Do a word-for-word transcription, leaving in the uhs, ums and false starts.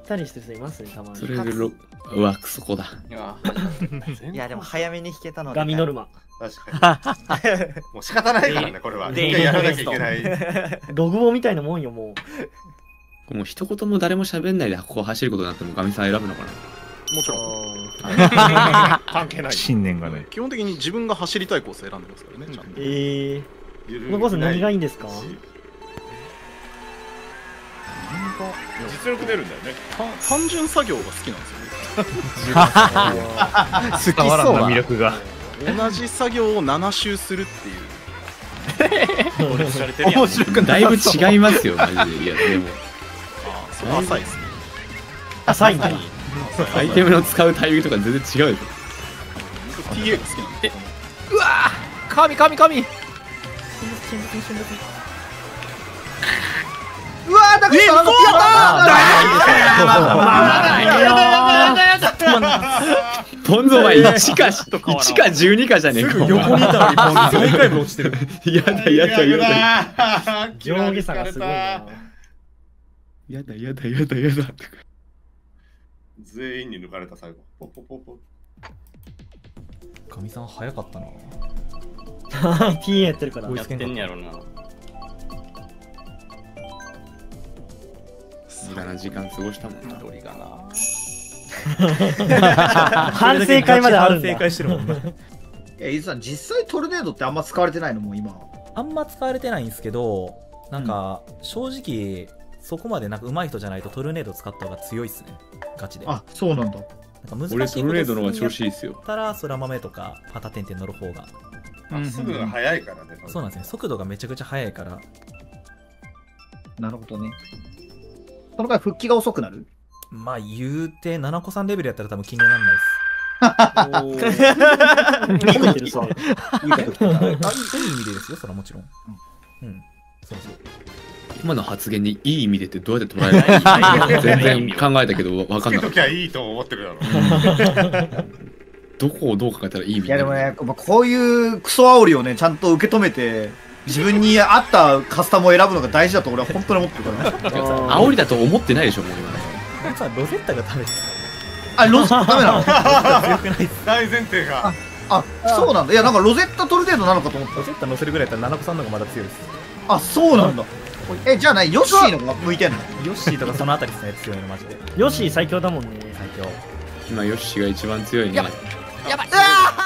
ったりしてる人いますね、たまに。 それでろ、うわ、そこだ。 いやでも早めに引けたので。 ガミノルマ。 確かに。もう仕方ないからね、これは。一回やらなきゃいけない。 ログボみたいなもんよ、もう。もう一言も誰も喋んないでここ走ることになってもガミさん選ぶのかな。 もちろん。関係ない。 信念がね。 基本的に自分が走りたいコース選んでますからね、ちゃんと。 ええ。このコース何がいいんですか？ 実力出るんだよね。単純作業が好きなんですよね。好きそうな魅力が。 同じ作業をなな周するっていう。 面白くだいぶ違いますよ、マジで。いや、でも。 ああ、それ浅いですね。 浅いんだ。 アイテムの使うタイミングとか全然違うよ。 ティーエー が好きなんで。 うわぁ神神神うわーだからやったーポンズお前いちかいちかじゅうにかじゃねえか。 横にいたのにポンズ毎回も落ちてる。 やだやだやだ。上下差がすごいな。 やだやだやだやだ。 全員に抜かれた最後。ポポポポ。 かみさん早かったな。 ティーやってるから。 やってんやろな。 無駄な時間過ごしたもんな。 鳥がな。 反省会まであるんだ。 反省会してるもんな。 え、伊豆さん、実際トルネードってあんま使われてないのもう今。 あんま使われてないんですけど、なんか、正直、そこまでなんか上手い人じゃないとトルネード使った方が強いっすね。ガチで。 あ、そうなんだ。 なんか難しい俺トルネードの方が調子いいっすよ。 たら、空豆とか、パタテンテン乗る方が。 すぐが速いからね。 そうなんですね。速度がめちゃくちゃ速いから。 なるほどね。その回復帰が遅くなる？ まあ言うて、七子さんレベルやったら多分気にならないです。 褒めてるそれ。 いい意味でですよ、それはもちろん。うん。そうそう。 今の発言にいい意味でってどうやって捉えるの？全然考えたけど分かんない。 つけときゃいいと思ってるだろ。 どこをどう考えたらいい意味？ いやでもね、こういうクソ煽りをね、ちゃんと受け止めて、自分に合ったカスタムを選ぶのが大事だと俺は本当に思ってるからね。 煽りだと思ってないでしょ、もう今ね。 なんかロゼッタがダメです。 あ、ロゼッタダメなの？ 強くないです。 大前提が。 あ、そうなんだ。いや、なんかロゼッタトルネードなのかと思った。 ロゼッタ乗せるぐらいだったら七子さんの方がまだ強いです。 あ、そうなんだ。え、じゃあ何ヨッシーの方が向いてんの？ ヨッシーとかそのあたりですね、強いのマジで。 ヨッシー最強だもんね。 最強。 今ヨッシーが一番強いね。 やばい。やばい。